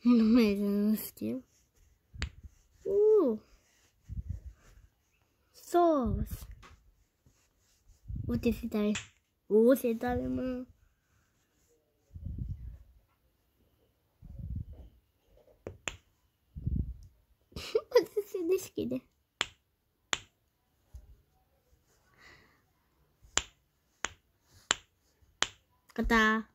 Não mesmo skill. Sauce. Você tá aí. Você tá aí, mano. Você se desquida. Kata.